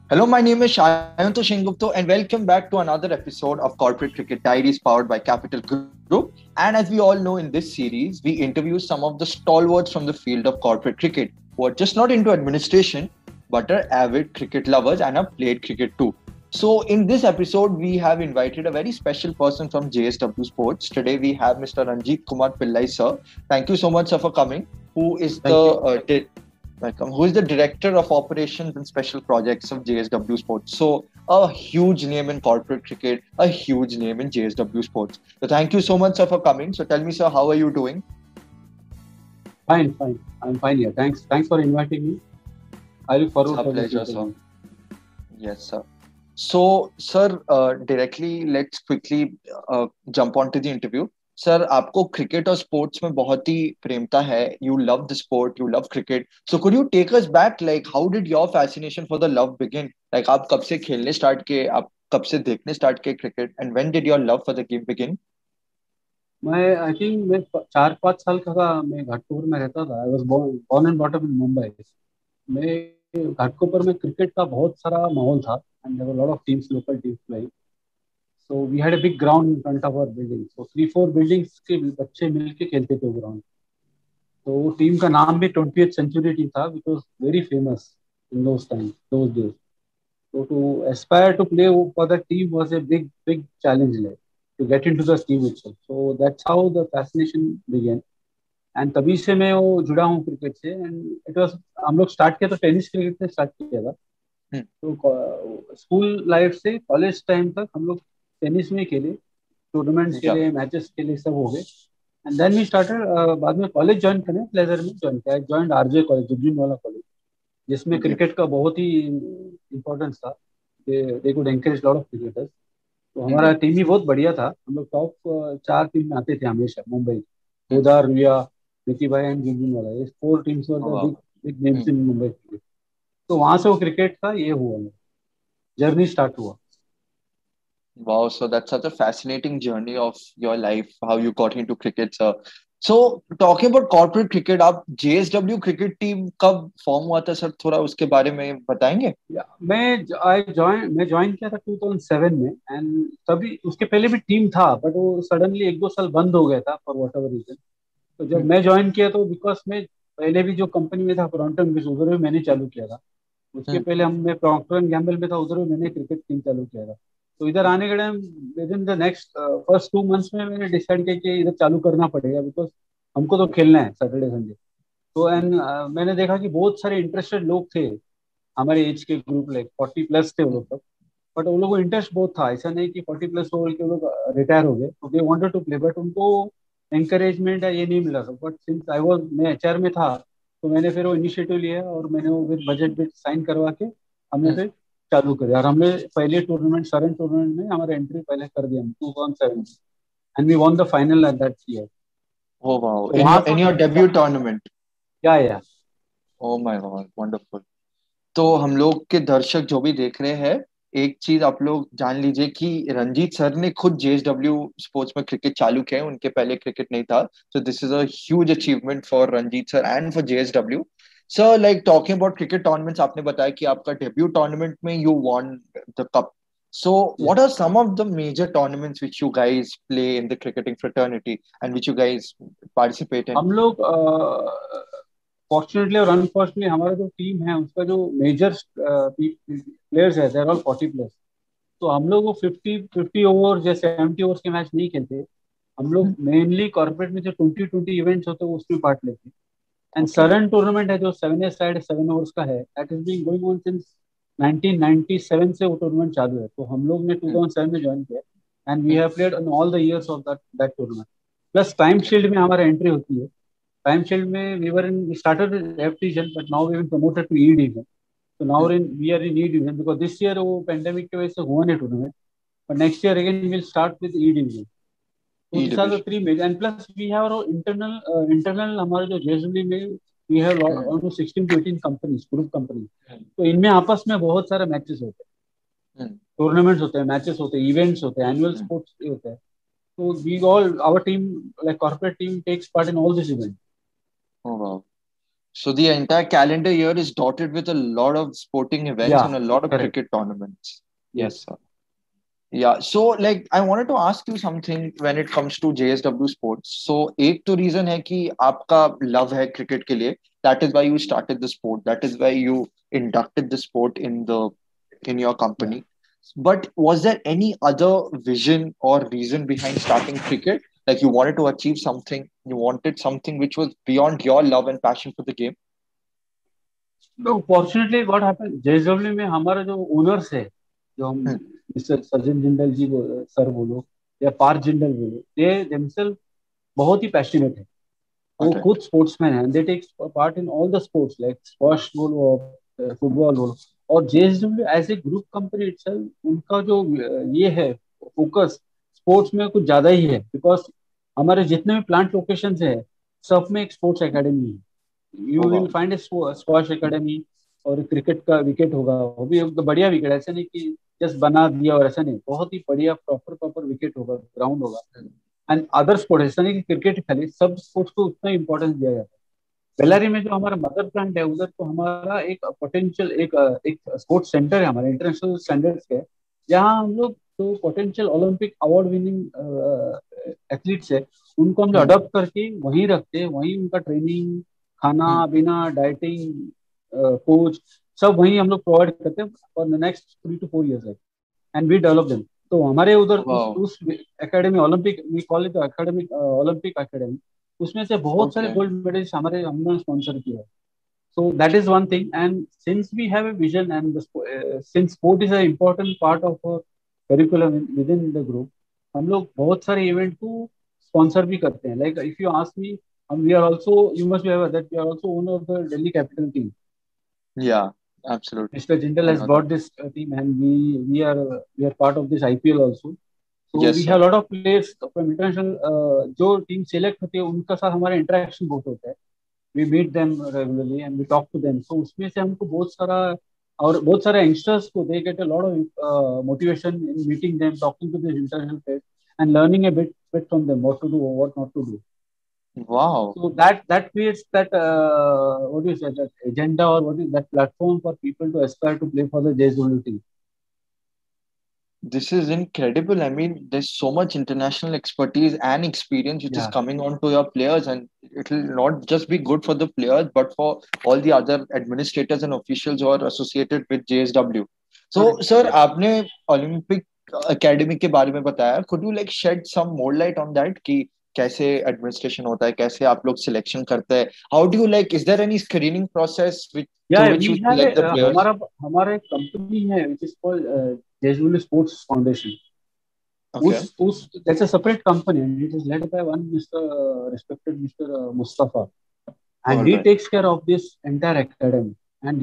Hello, my name is Shayanto Shengupto, and welcome back to another episode of Corporate Cricket Diaries powered by Capital Group. And as we all know, in this series, we interview some of the stalwarts from the field of corporate cricket who are just not into administration, but are avid cricket lovers and have played cricket too. So, in this episode, we have invited a very special person from JSW Sports. Today, we have Mr. Ranjit Kumar Pillai, sir. Thank you so much, sir, for coming. Who is Thank you. Welcome. Who is the Director of Operations and Special Projects of JSW Sports? So, a huge name in corporate cricket, a huge name in JSW Sports. So, thank you so much, sir, for coming. So, tell me, sir, how are you doing? Fine. I'm fine here. Thanks for inviting me. I look forward It's a to this pleasure, sir. interview. Yes, sir. So, sir, directly, let's quickly jump onto the interview. Sir आपको cricket और sports में बहुत ही प्रेमता है. You love the sport, you love cricket. So could you take us back, like how did your fascination for the love begin? Like आप कब से खेलने स्टार्ट किए, आप कब से देखने स्टार्ट किए cricket, and when did your love for the game begin? मैं आई थिंक मैं 4-5 साल का था. मैं घाटकोपर में रहता था. I was born and brought up in Mumbai. मैं घाटकोपर में क्रिकेट का बहुत सारा माहौल था and there were lot of teams, local teams playing. So we had a big ground in front of our building. So 3-4 buildings के बच्चे मिलके खेलते थे ग्राउंड. तो टीम का नाम भी 20th सेंचुरी टीम था, which was very famous in those days. So to aspire to play for the team was a big challenge, like to get into the team itself. So that's how the fascination began. And तभी से मैं वो जुड़ा हूँ cricket से. And it was, हम लोग start किया तो टेनिस क्रिकेट से स्टार्ट किया था. तो स्कूल लाइफ से कॉलेज टाइम तक हम लोग टेनिस में खेले, टूर्नामेंट्स या खेले, मैचेस खेले, सब हो गए. And then we started. बाद में कॉलेज ज्वाइन करने प्लेजर में ज्वाइन किया. ज्वाइन आरजे कॉलेज, जुबलिन वाला कॉलेज, जिसमें क्रिकेट का बहुत ही इम्पोर्टेंस था. They could encourage lot of cricketers. तो हमारा टीम भी बहुत बढ़िया था. हम लोग टॉप 4 टीम में आते थे हमेशा. मुंबई, केदार, रुया, निकी भाई एंड जुबलिन वाला, ये 4 teams were the big names in Mumbai cricket. तो वहां से वो क्रिकेट का ये हुआ, जर्नी स्टार्ट हुआ. Wow, so that's such a fascinating journey of your life, how you got into cricket, sir. So, talking about corporate cricket, आप JSW cricket team कब फॉर्म हुआ था सर? थोड़ा उसके बारे में बताएंगे? मैं ज्वाइन किया था 2007 में. एंड तभी उसके पहले भी टीम था, बट वो सडनली 1-2 साल बंद हो गया था फॉर वॉट एवर रीजन. तो जब मैं ज्वाइन किया तो बिकॉज मैं पहले भी जो कंपनी में था प्रॉम्प्टन में, उधर भी मैंने चालू किया था. उसके पहले मैं प्रॉक्टर एंड गैम्बल में था, उधर भी मैंने क्रिकेट टीम चालू किया था. तो इधर आने के time within the next first 2 months में मैंने डिसाइड किया कि इधर चालू करना पड़ेगा, बिकॉज हमको तो खेलना है सैटरडे संडे. तो एंड मैंने देखा कि बहुत सारे इंटरेस्टेड लोग थे हमारे एज के ग्रुप, लाइक 40+ थे वो लोग तक. बट उन लोगों को इंटरेस्ट बहुत था. ऐसा नहीं कि 40+ हो के वो लोग रिटायर हो गए. तो they wanted to play, but उनको एंकरेजमेंट या ये नहीं मिला था. बट सिंस मैं एचआर में था, तो मैंने फिर वो इनिशिएटिव लिया और मैंने वो विद बजट बिट साइन करवा के हमने फिर चालू करे. और हमने पहले टूर्नामेंट, सरन टूर्नामेंट में हमारा एंट्री पहले कर दिया 2007. And we won the final at that year. Oh wow, तो वहां in your debut tournament. या Oh my God, wonderful. तो हम लोग के दर्शक जो भी देख रहे हैं, एक चीज आप लोग जान लीजिए कि रंजीत सर ने खुद जेएसडब्ल्यू स्पोर्ट्स में क्रिकेट चालू किया है. उनके पहले क्रिकेट नहीं था. So this is a huge achievement for Ranjit sir and for JSW. Sir, like talking about cricket tournaments, आपने बताया कि आपका डेब्यू टूर्नामेंट में you won the cup. So, what are some of the major tournaments which you guys play in the cricketing fraternity and which you guys participate in? हम लोग fortunately और unfortunately हमारा जो टीम है उसका जो major players है, देर all 40+. तो हम लोग वो 50 ओवर या 70 ओवर्स के मैच नहीं खेलते. हम लोग मेनली कॉर्पोरेट में जो 20-20 इवेंट्स होते हैं उसमें पार्ट लेते हैं. And Okay. सरन टूर्नामेंट है जो 7 7 ओवर्स का है, that is being going on since 1997 से वो टूर्नामेंट चालू है. तो हम लोग ने 2007 में ज्वाइन किया. And we have played in all the years of that tournament. Plus time shield में हमारा एंट्री होती है. टाइम शील्ड में we started F division, but now we been promoted to E division. तो now we are in E division because this year वो pandemic की वजह से हुआ नहीं tournament. But next year again will start with E division. So E these are the division. 3 major, and plus we have our internal हमारे जो JSW में we have almost 16 to 18 companies, group companies. तो इनमें आपस में बहुत सारे matches होते हैं, टूर्नामेंट्स होते हैं, मैचेस होते हैं, इवेंट्स होते हैं, एनुअल स्पोर्ट्स होते हैं. तो we all, our team, like corporate team, takes part in all these events. Oh wow. So the entire calendar year is dotted with a lot of sporting events Yeah, and a lot of correct. cricket tournaments. Yes, Yes. sir. Yeah, so like I wanted to ask you something when it comes to JSW Sports. So एक तो reason है कि आपका love है cricket के लिए. That is why you started the sport. That is why you inducted the sport in your Yeah. company. But was there any other vision or reason behind starting cricket? Like you wanted to achieve something, you wanted something which was beyond your love and passion for the game? तो fortunately what happened, JSW में हमारा जो owners है, जो हम Hmm. Mister Sachin Jindal ji sir बोलो या पार्थ जिंदल बोलो, दे देमसेल्फ बहुत ही पैशनेट है। वो Okay. खुद स्पोर्ट्समैन है, they take part in all the sports like squash बोलो, फुटबॉल बोलो। और JSW as a group company itself, उनका जो ये है फोकस स्पोर्ट्स में कुछ ज्यादा ही है, बिकॉज हमारे जितने भी प्लांट लोकेशंस है सब में एक स्पोर्ट्स एकेडमी है। You Oh will wow. Find a squash academy, और क्रिकेट का विकेट होगा, वो भी एक बढ़िया विकेट, ऐसा नहीं कि जस्ट बना दिया, और ऐसा नहीं, बहुत ही बढ़िया प्रॉपर प्रॉपर विकेट होगा, ग्राउंड होगा। Hmm. एंड अदर स्पोर्ट, ऐसा नहीं कि क्रिकेट खाली, सब स्पोर्ट्स को उतना इंपॉर्टेंस दिया जाता है। बेलारी में जो हमारा मदर प्लांट है उधर, तो हमारा एक पोटेंशियल एक स्पोर्ट्स सेंटर है हमारा, इंटरनेशनल स्टैंडर्ड्स के, जहाँ हम लोग जो potential Olympic award winning athletes है, उनको हम लोग Hmm. अडॉप्ट करके वहीं रखते हैं, वहीं उनका ट्रेनिंग, खाना Hmm. पीना, डाइटिंग, कोच, सब वहीं हम लोग प्रोवाइड करते हैं for the next 3 to 4 years, and we develop them. तो हमारे उधर Wow. उस academy, Olympic we call it academic Olympic academy, उसमें से बहुत सारे Okay. गोल्ड मेडल्स हमारे हमने स्पॉन्सर किया है। So that is one thing, and since we have a vision, and since sport is an important part of our curriculum within the group, हम लोग बहुत सारे इवेंट को स्पॉन्सर भी करते हैं। Like if you ask me, we are also, you must be aware that we are also owner of the Delhi Capital team. Yeah, absolutely. Mr. Jindal I has know that. brought this team, and we are part of this IPL also. So Yes, we sir. have a lot of players from international, जो team select होती है उनका साथ हमारा interaction बहुत होता है। We meet them regularly and we talk to them, so उसमें से हमको बहुत सारा, और बहुत सारे यंगस्टर्स को they get a lot of motivation in meeting them, talking to this international players, and learning a bit from them what to do, what not to do. Wow. So that creates that what do you say, that agenda, or what is that platform for people to aspire to play for the JSW team. This is incredible. I mean, there's so much international expertise and experience which is Yeah, coming on to your players, and it will not just be good for the players, but for all the other administrators and officials who are associated with JSW. So, correct. sir, आपने Olympic Academy के बारे में बताया. Could you like shed some more light on that? कि कैसे administration होता है, कैसे आप लोग सिलेक्शन करते हैं? How do you like? Is there any screening process which through Yeah, which we you have a select the players? हमारा हमारा एक कंपनी है which is called JSW Sports Foundation. Okay. उस that's a separate company, and it is led by one Mr. Respected Mr. Mustafa, and All he right. takes care of this entire academy. And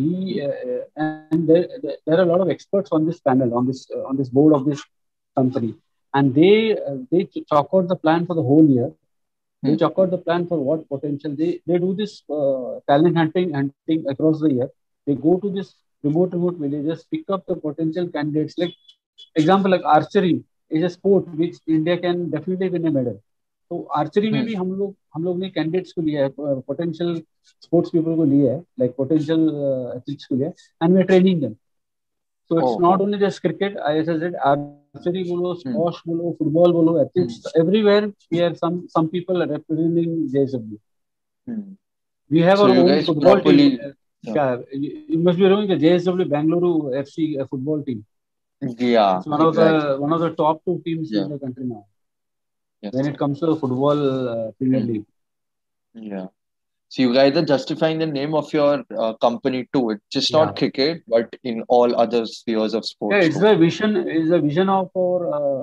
there are a lot of experts on this panel, on this board of this company, and they chalk out the plan for the whole year. They Hmm. chalk out the plan for what potential they do this talent hunting across the year. They go to this remote villages, pick up the potential candidates. Like example, like archery is a sport which India can definitely win a medal. तो archery में Hmm. भी हम लोग ने candidates को लिया है, potential sports people को लिया है, लाइक पोटेंशियल एथलीट्स को लिया है, and we are training them. So it's Oh, not wow. Only just cricket, I as said, archery बोलो, Hmm. स्क्वॉश बोलो, फुटबॉल बोलो, Hmm. Athletes everywhere we are some people representing JSW. Hmm. We have So our you own guys football team. properly, yeah, Yeah, you must be knowing the JSW Bangalore FC football team. yeah, It's one of exactly, the top two teams in yeah, the country now yes, when sir. it comes to the football Premier Hmm. League. Yeah. So you guys are justifying the name of your company too. It's just Yeah. not cricket, but in all other spheres of Yeah, sports it's too. the vision. Is the vision of our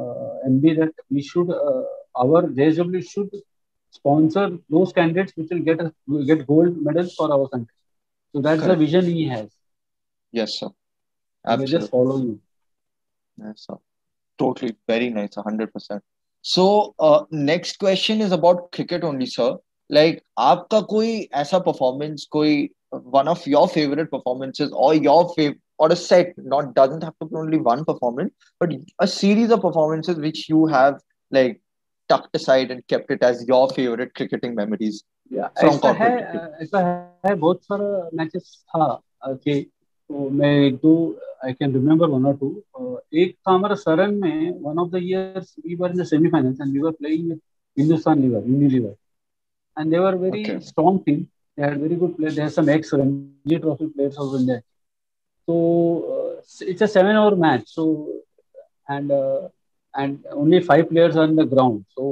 MD that we should, our JSW should sponsor those candidates which will get gold medals for our country. So that's the Correct. vision he has. Yes, sir. And we just Absolutely. follow you. Yes, sir. Totally. Very nice. 100%. So, next question is about cricket only, sir. Like, आपका कोई ऐसा performance, कोई one of your favorite performances, or your favorite, or a set, not doesn't have to be only one performance, but a series of performances which you have like tucked aside and kept it as your favorite cricketing memories. या from corporate cricket? ऐसा है बहुत सारा matches था कि तो मैं एक दो आई कैन रिमेम्बर वन और टू। एक था हमारा सरन में, one of the years we were in the semifinals and we were playing with Hindustan Lever, Unilever, and they were very okay. strong team. They had very good players. They had some ex-Ranji Trophy players also in there. So it's a 7 over match. So and only 5 players are in the ground. So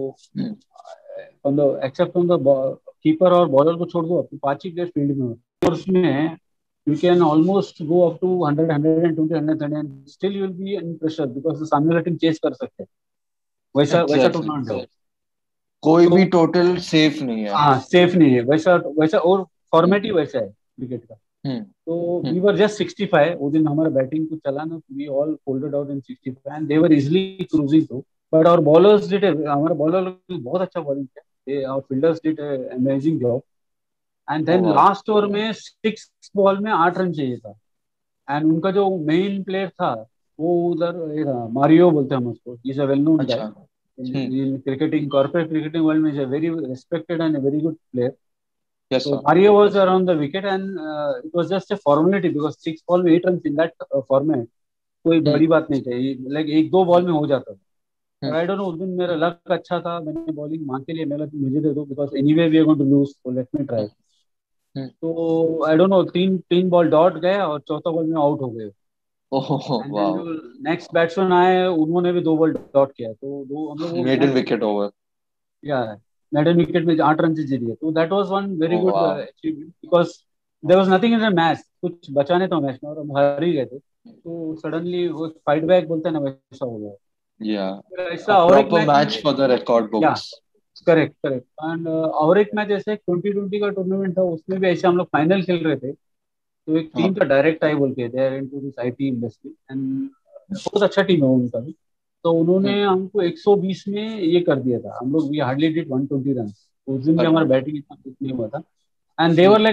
from the except from the keeper और bowler को छोड़ दो, 5 ही players field में होते हैं। और उसमें you can almost go up to 100, 120, 130, and still you will be in pressure because the सामने वाला team chase कर सकते हैं। वैसा वैसा एग्जैक्टली, टूर्नामेंट है। कोई तो भी टोटल सेफ नहीं है। हाँ, सेफ नहीं है वैसा वैसा, और फॉर्मेट ही वैसा है क्रिकेट का। हम्म। तो वी हम्म। वर जस्ट 65 वो दिन, हमारा बैटिंग कुछ चला ना, we all folded out in 65 and they were easily cruising through. But our bowlers did, हमारे बॉलर बहुत अच्छा बॉलिंग किया, they our fielders did amazing job. And oh then वाह। लास्ट ओवर में 6 बॉल में 8 रन चाहिए था, एंड उनका जो मेन प्लेयर था वो उधर ये था, मारियो बोलते हैं हम उसको, is a well known guy अच्छा। Hmm. in cricketing, corporate cricketing world में is a very respected and a very good player. Yes So sir. Mario was around the wicket and it was just a formality because 6 ball में 8 runs in that format कोई हम्म। बड़ी बात नहीं थी, like एक दो ball हम्म। में हो जाता था। और हम्म। आई डोंट नो उस दिन मेरा लक अच्छा था, मैंने बॉलिंग मांग के लिए मैं बोला मुझे दे दो because anyway we are going to lose, so let me try. Hmm. Hmm. तो आई डोंट नो तीन तीन बॉल डॉट गया और चौथा बॉल में आउट हो गए। ओह एंड देन वाह। जो नेक्स्ट बैट्समैन आए उन्होंने भी 2 बॉल डॉट किया, तो दो हम लोग वो मेडन मैच विकेट ओवर। या मेडन विकेट में 8 रन से जीत गए। तो that was one very oh good वाह। Achievement because there was nothing in the match, कुछ बचा नहीं था मैच में और हम हार ही गए थे। तो सडनली वो फाइट बैक बोलते हैं ना, वैसा हो गया। या फिर अ ऐसा और एक प्रॉपर मैच में, मैच फॉर द रिकॉर्ड या बुक्स। करेक्ट करेक्ट, एंड और एक मैच ऐसे 2020 का टूर्नामेंट था, उसमें भी ऐसे हम लोग फाइनल खेल रहे थे। तो एक टीम हाँ। था डायरेक्ट आई बोल के, they are into this IT industry and बहुत अच्छा टीम है उनका भी। तो उन्होंने हम्म। हमको 120 में ये कर दिया था, हम लोग वी हार्डली डिड 120 रन। उस दिन भी अरे हमारा बाप। बैटिंग इतना कुछ नहीं हुआ था। And they were hmm. लाइक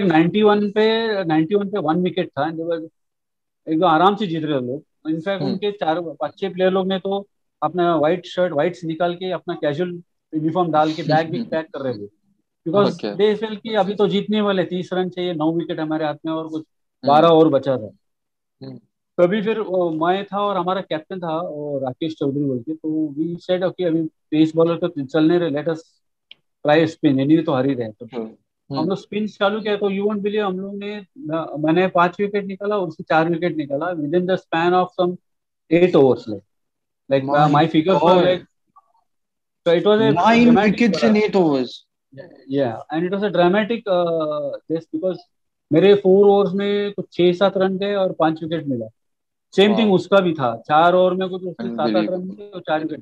91 पे 1 विकेट था, एंड देवर एकदम आराम से जीत रहे लोग। In fact hmm. उनके चार अच्छे प्लेयर लोग ने तो अपना व्हाइट शर्ट व्हाइट्स निकाल के अपना कैजुअल यूनिफॉर्म डाल के बैग भी पैक कर रहे थे बिकॉज ओके। दे फेल कि अभी तो जीतने वाले, 30 रन चाहिए, 9 विकेट हमारे हाथ में और कुछ हम्म। 12 और बचा था। हम्म। तभी फिर मैं था और हमारा कैप्टन था और राकेश चौधरी बोल के, तो वी सेड ओके अभी पेस बॉलर तो चलने रहे, let us try spin, any तो हार ही रहे। तो हम हम्म। लोग स्पिन चालू किया तो यू वोंट बिलीव हम लोग ने, मैंने 5 विकेट निकाला और उससे 4 विकेट निकाला within the span of some 8 overs, like my my figures were good. Like, so it was a 9 dramatic wickets in 8 overs? yeah, and it was a dramatic this because मेरे 4 overs में कुछ 6-7 run गए और 5 wicket मिला। Same thing वाह। उसका भी था, 4 ओवर में कुछ उसने 7-8 रन अनबिलीवेबल। मिले और 4 विकेट।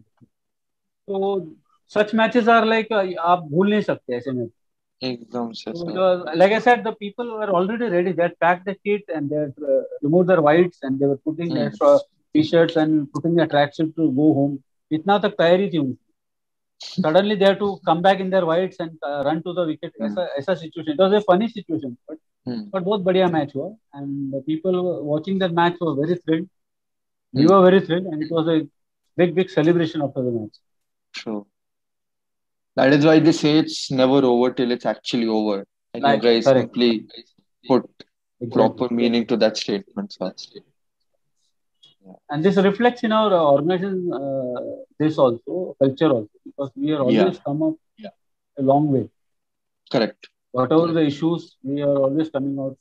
तो सच मैचेस आर लाइक आप भूल नहीं सकते ऐसे में। एकदम से So it sir. was, like I said, the people were already ready. They had packed the kit and they had removed their whites and they were putting their hmm. t-shirts and putting their tracksuit to go home. इतना तक तैयारी थी उनकी। Suddenly they have to come back in their whites and run to the wicket. हम्म। ऐसा ऐसा situation. It was a funny situation, hmm. but बहुत बढ़िया match हुआ and the people watching that match were very thrilled. We hmm. were very thrilled and it was a big celebration after the match. True. That is why they say it's never over till it's actually over. And you Like guys correct, simply put exactly. proper meaning to that statement, sir. Yeah. And this reflects in our organization, this also culture also, because we are Yeah. always come up a long way. Correct. Whatever Correct. the issues, we are always coming out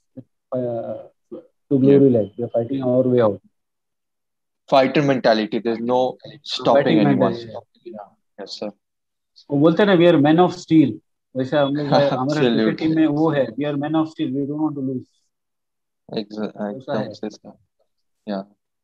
to Yeah. glory. Like we are fighting our way out. Fighter mentality. There's no stopping Fighting anyone. mentality. Yes, sir. वो बोलते हैं ना we are man of steel, वैसे हम लोग हमारे cricket team Absolutely. में वो है, we are man of steel, we don't want to lose, ऐसा एकदम है। से sir. Yeah.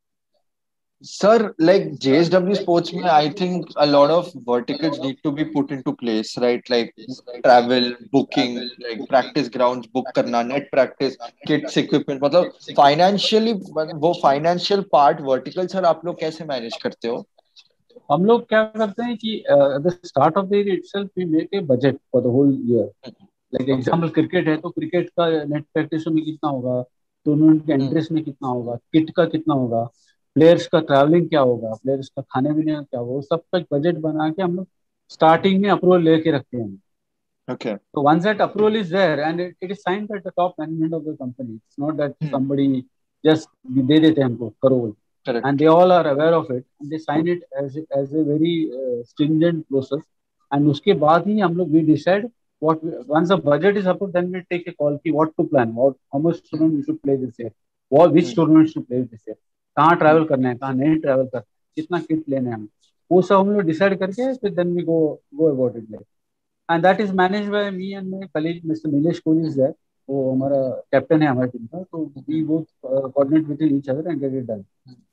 Sir, like JSW Sports, mein, I think a lot of verticals need to be put into place, right? Like travel, booking, like practice grounds, book करना, net practice, kits, equipment. मतलब financially, वो financial part vertical sir आप लोग कैसे manage करते हो? हम लोग क्या करते हैं कि the start of the year itself we make a budget for the whole year. Like Okay. Example cricket है तो क्रिकेट का नेट प्रैक्टिस में कितना होगा, टूर्नामेंट के हम्म। एंट्रीज में कितना होगा, किट का कितना होगा, प्लेयर्स का ट्रैवलिंग क्या होगा, प्लेयर्स का खाने पीने का क्या होगा, वो सब का बजट बना के हम लोग स्टार्टिंग में अप्रूवल लेके रखते हैं। Okay. So once that approval is there and it is signed by the top management of the company, it's not that somebody just दे देते हैं हमको करो, and Correct. they all are aware of it and they sign it as a very stringent process. And उसके बाद ही हम लोग we decide once the budget is approved, then we take a call कि what to plan, how much tournament we should play this year, which tournament should play this year, कहाँ travel करना है, कहाँ नहीं travel करना है, कितना kit लेना है, हम वो सब हम लोग decide करके फिर then we go about it like. And that is managed by me and my colleague Mr. Nilesh Kohli is there. वो हमारा कैप्टन है हमारे टीम का, तो we both coordinate with each other and get it done.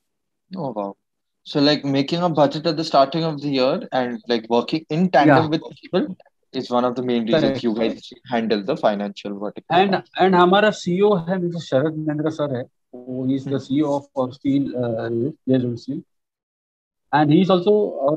Oh wow. So like making a budget at the starting of the year and like working in tandem Yeah, with people is one of the main reasons correct. you guys handle the financial vertical part. And हमारा CEO है Mr. Sharad Mahendra sir है, वो he is the Hmm. CEO of Steel JSW Steel, and he is also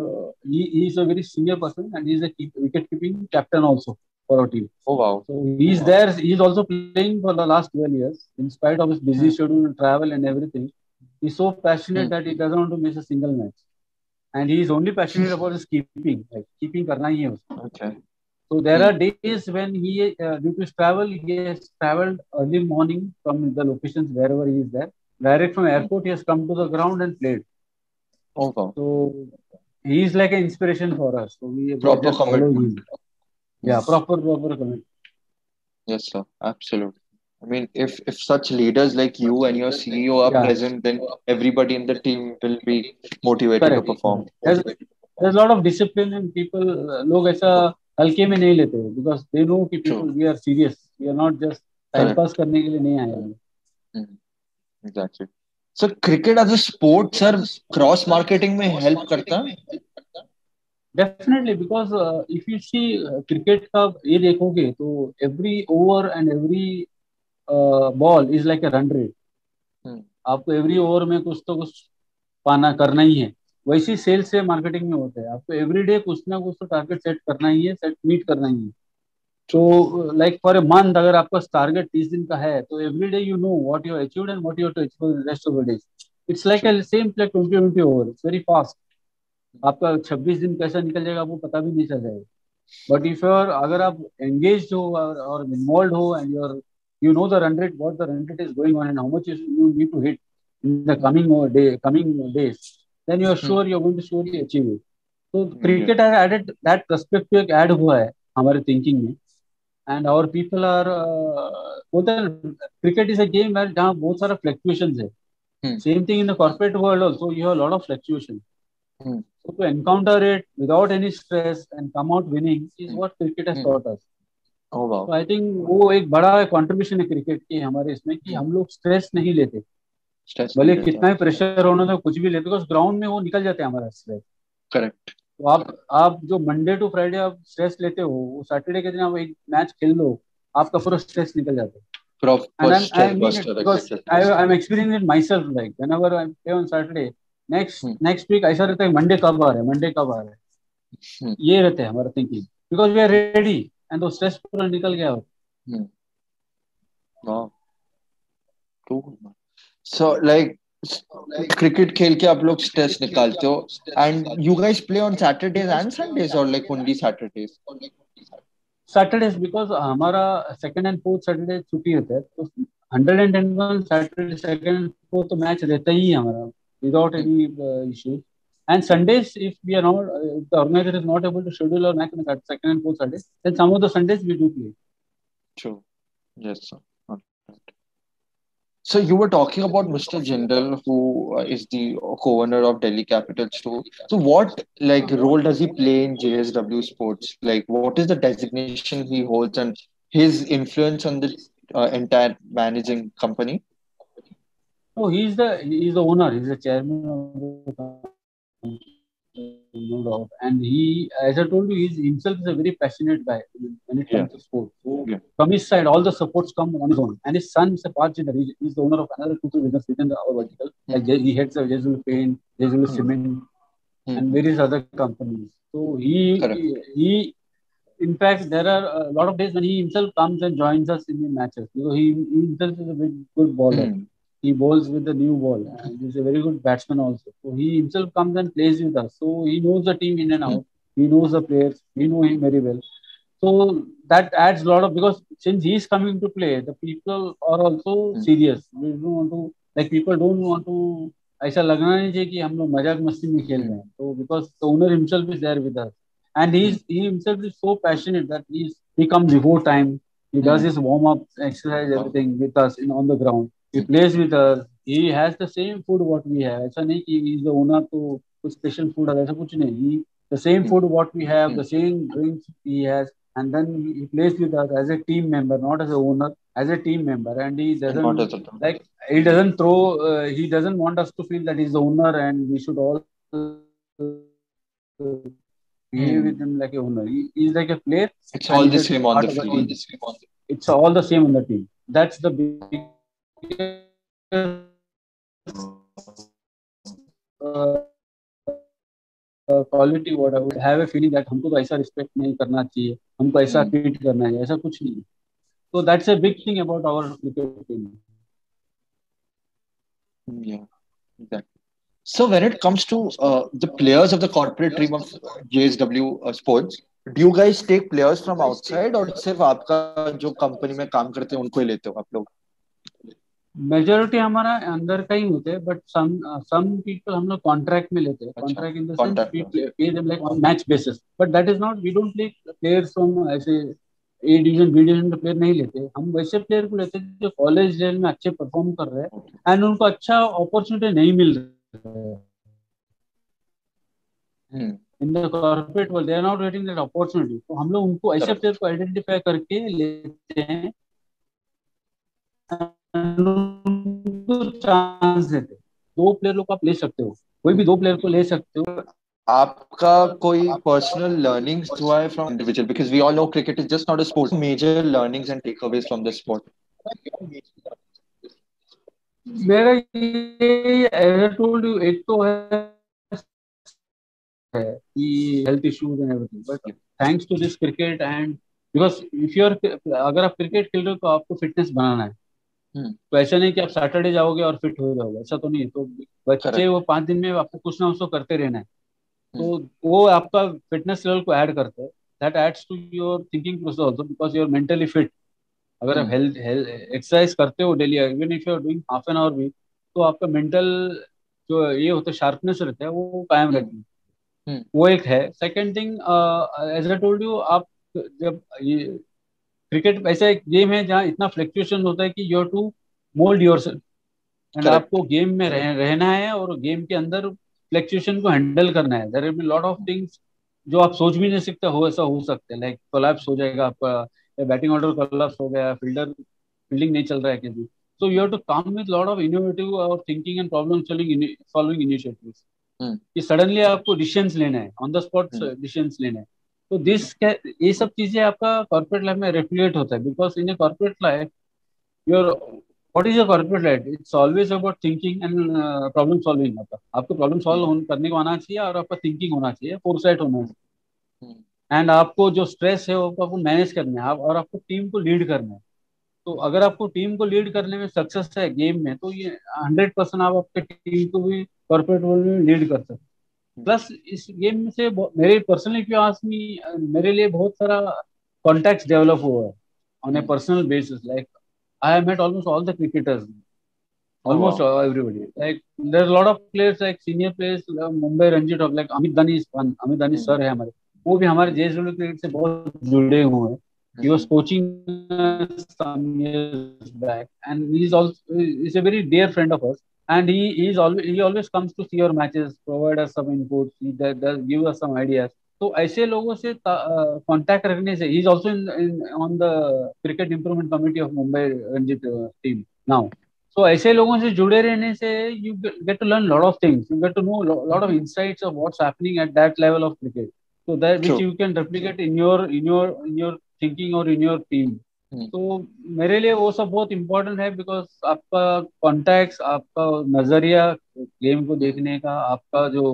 he is a very senior person and he is a wicket keeping captain also for our team. Oh wow. So he is there. He is also playing for the last 12 years in spite of his busy schedule, travel and everything. He's so passionate that he doesn't want to miss a single match. And he is only passionate about his keeping, like keeping karna hi hai usko. Okay. So there are days when he, due to his travel, he has traveled early morning from the locations wherever he is there. Direct from airport, he has come to the ground and played. Oh wow. So he is like an inspiration for us. So we Proper just follow commitment. him. Yeah, proper commitment. Yes, sir. Absolutely. I mean, if such leaders like you and your CEO are Yeah, present, then everybody in the team will be motivated to correct. perform. There's a lot of discipline and people लोग ऐसा हल्के में नहीं लेते because they know कि people True. we are serious, we are not just time Correct. pass करने के लिए नहीं आए हैं. Exactly. So cricket as a sport, sir, cross marketing में help करता है? Definitely, because if you see cricket का ये देखोगे तो every over and every ball is like a run rate. आपको every over में कुछ तो कुछ पाना करना ही है. वैसी सेल्स से मार्केटिंग में होता है, आपको एवरीडे कुछ ना कुछ तो टारगेट सेट करना ही है, सेट मीट करना ही है. तो लाइक फॉर ए मंथ अगर आपका टारगेट 30 दिन का है तो everyday you know what you achieved and what you have to achieve for the rest of the days. It's like a same like 20 over, it's very fast. आपका 26 दिन कैसा निकल जाएगा आपको पता भी नहीं चल जाएगा. बट इफ यूर अगर आप एंगेज हो और इन्वॉल्व हो and you know the run rate, what the run rate is going on and how much you need to hit in the coming days, then you are sure you are going to surely achieve it. So cricket has added that perspective, एक add हुआ है हमारे thinking में. And our people are बोलते हैं cricket is a game where जहाँ बहुत सारा fluctuations है. Same thing in the corporate world also, you have a lot of fluctuation. So to encounter it without any stress and come out winning is what cricket has taught us. Oh wow. तो I think वो एक बड़ा contribution है cricket की हमारे इसमें कि हम लोग स्ट्रेस नहीं लेते. भले कितना ही प्रेशर होना तो कुछ भी लेते, बिकॉज ग्राउंड में वो निकल जाते हैं हमारा स्ट्रेस. करेक्ट. तो आप जो मंडे टू फ्राइडे आप स्ट्रेस लेते हो, वो सैटरडे के दिन आप एक मैच खेल लो, आपका पूरा स्ट्रेस निकल जाता है. Proper stress buster. Because I'm experiencing it myself. Like whenever I play on Saturday, next week ऐसा रहता है मंडे कब आ रहा है, ये रहता है हमारा thinking, because we are ready and तो स्ट्रेस पूरा निकल गया हो. Wow. Cool. So like cricket खेल के आप लोग स्ट्रेस निकालते हो, and you guys play on Saturdays and Sundays or like only Saturdays? Saturdays, because हमारा second and fourth Saturday छुट्टी होता है, तो 110 Saturday second and fourth तो मैच रहता ही है हमारा without any issue. And Sundays, if we are not, if the organizer is not able to schedule our match on the second and fourth Sunday, then some of the Sundays we do play. True. Yes, sir. So you were talking about Mr. Jindal, who is the co-owner of Delhi Capitals too. So what like role does he play in JSW Sports? Like what is the designation he holds and his influence on the entire managing company? No, he's the owner. He's the chairman of the company, no doubt. And he, as I told you, he himself is a very passionate guy when it comes to sports. So from his side, all the supports come on his own. And his son is a part in the region. He's the owner of another two business within our vertical. Like he heads of JSW Paint, JSW Cement, and various other companies. So he in fact, there are a lot of days when he himself comes and joins us in the matches. Because he himself is a very good bowler. He bowls with the new ball. And he's a very good batsman also. So he himself comes and plays with us. So he knows the team in and out. He knows the players. We know him very well. So that adds a lot of, because since he is coming to play, the people are also serious. We don't want to, like, people don't want to, ऐसा लगना नहीं चाहिए कि हम लोग मजाक मस्ती में खेल रहे हैं. तो because the owner himself is there with us, and he himself is so passionate that he comes before time. He does his warm up, exercise, everything with us on the ground. He plays with us. He has the same food what we have. ऐसा नहीं कि he is the owner तो कुछ special food है, ऐसा कुछ नहीं. The same food what we have, the same drinks he has, and then he plays with us as a team member, not as a owner, as a team member. And he doesn't, like, he doesn't throw, he doesn't want us to feel that he's the owner and we should all behave with him like a owner. He's like a player. It's all the same on the field. It's all the same on the team. That's the biggest quality what I would have a feeling that हमको तो ऐसा respect नहीं करना चाहिए, हमको ऐसा treat करना है, ऐसा कुछ नहीं. So that's a big thing about our cricket team. Yeah, exactly. So when it comes to the players of the corporate team of JSW Sports, do you guys take players from outside or सिर्फ आपका जो company में काम करते हैं उनको ही लेते हो आप लोग? मेजोरिटी हमारा अंदर का ही होते हैं, बट सम पीपल हम लोग कॉन्ट्रैक्ट में लेते हैं. Contract in the sense we pay them like on match basis, but that is not, we don't take players from ऐसे ए डिवीजन बी डिवीजन के प्लेयर नहीं लेते. हम वैसे प्लेयर को लेते हैं जो कॉलेज लेवल में अच्छे परफॉर्म कर रहे हैं एंड उनको अच्छा अपॉर्चुनिटी नहीं मिल रहा है. In the corporate world they are not getting that opportunity. तो हम लोग उनको ऐसे प्लेयर को आइडेंटिफाई करके लेते हैं, चांस देते. दो प्लेयर लोग आप ले सकते हो, कोई भी दो प्लेयर को ले सकते हो. आपका कोई पर्सनल लर्निंग्स हुआ है from individual, because we all know cricket is just not a sport. Major learnings and takeaways from the sport. मेरा ये एज आई टोल्ड यू, एक तो है कि health issues and everything, but thanks to this cricket and because if you are, अगर आप cricket खेल रहे हो तो आपको फिटनेस बनाना है. तो ऐसा नहीं कि आप सैटरडे जाओगे और फिट हो जाओगे, ऐसा तो नहीं. तो बच्चे वो 5 दिन में आपको कुछ ना कुछ करते रहना है. तो वो आपका फिटनेस लेवल को ऐड करते हैं. That adds to your thinking process also, because you are mentally fit. अगर आप हेल्थ एक्सरसाइज करते हो daily, even if you are doing half an hour भी, तो आपका मेंटल जो ये होता है शार्पनेस रहता है वो कायम रहती है. वो एक है. Second thing, as I told you, आप जब ये क्रिकेट ऐसा एक गेम है जहाँ इतना फ्लक्चुएशन होता है कि you have to mould yourself, and आपको गेम में रहना है और गेम के अंदर फ्लक्चुएशन को हैंडल करना है. There will be lot of things जो आप सोच भी नहीं सकते हो, ऐसा हो सकता है. लाइक कोलैप्स हो जाएगा आपका, बैटिंग ऑर्डर कोलैप्स हो गया, फील्डिंग नहीं चल रहा है किसी. So you have to come with lot of innovative और thinking and problem solving initiatives. कि सडनली आपको डिसीजंस लेना है, ऑन द स्पॉट डिसीजंस लेना है. तो ये सब चीजें आपका कॉर्पोरेट लाइफ में रेफ्लेक्ट होता है, because in a corporate life your, what is a corporate life, it's always about thinking and problem solving. आपको प्रॉब्लम सॉल्व करने को आना चाहिए और आपका थिंकिंग होना चाहिए, फोरसाइट होना चाहिए, एंड आपको जो स्ट्रेस है वो आपको मैनेज करना है, और आपको टीम को लीड करना है. तो अगर आपको टीम को लीड करने में सक्सेस है गेम में, तो ये 100% आप आपके टीम को भी कॉर्पोरेट वर्ल्ड में लीड कर सकते. प्लस इस गेम से मेरे personally, if you ask me, मेरे लिए बहुत सारा कॉन्टैक्ट्स डेवलप हुआ है on a personal basis. Like I have met almost all the cricketers, almost everybody. Like there's a lot of players, like senior players, Mumbai Ranji top, like Amit Dani is one. Amit Dani sir है हमारे, वो भी हमारे JSW cricket से बहुत जुड़े हुए हैं. He was coaching some years back, and he's a very dear friend of us. And he always comes to see our matches, provide us some inputs, he does give us some ideas. तो ऐसे लोगों से contact रखने से, he is also in on the cricket improvement committee of Mumbai Ranji team now. So ऐसे लोगों से जुड़े रहने से you get to learn lot of things. You get to know lot of insights of what's happening at that level of cricket. So that which you can replicate in your thinking or in your team. तो मेरे लिए वो सब बहुत important है, because आपका contacts, आपका नजरिया गेम को देखने का, आपका जो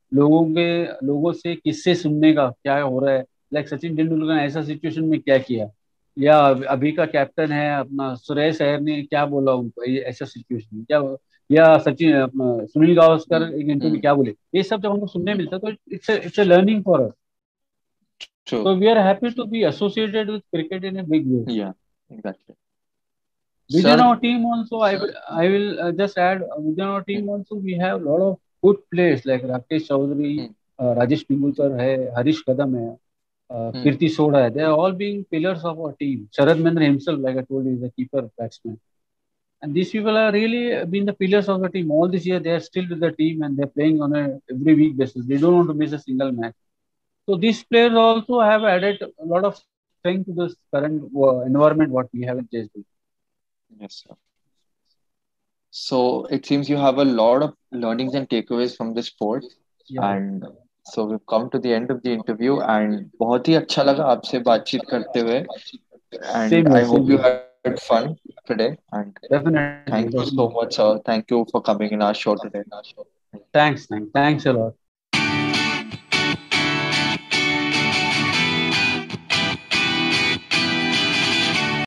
लोगों से किस्से सुनने का, क्या हो रहा है. लाइक सचिन तेंदुलकर ने ऐसा सिचुएशन में क्या किया, या अभी का कैप्टन है अपना सुरेश अय्यर ने क्या बोला उनको ऐसा सिचुएशन में क्या, या सचिन अपना सुनील गावस्कर एक इंटरव्यू में क्या बोले. ये सब जब हमको सुनने मिलता है तो it's a learning for us. True. So we are happy to be associated with cricket in a big way. Yeah, exactly. Within Sir, our team also, I will just add, within our hmm, team also we have a lot of good players like Rakesh Chaudhary, hmm, Rajesh Pingulkar hai, Harish Kadam hai, hmm. Kirti Soda hai. They are all being pillars of our team. Sharad Mendra himself, like I told you, is a keeper batsman. And these people are really been the pillars of the team. All this year they are still with the team and they're playing on a every week basis. They don't want to miss a single match. So these players also have added a lot of strength to this current environment what we have in JSW. Yes, sir. So it seems you have a lot of learnings and takeaways from the sport. Yeah, And so we've come to the end of the interview and बहुत ही अच्छा लगा आपसे बातचीत करते हुए. And I same hope you here. had fun today. And Definitely, thank you so definitely. much, sir. Thank you for coming in our show today. Thanks a lot.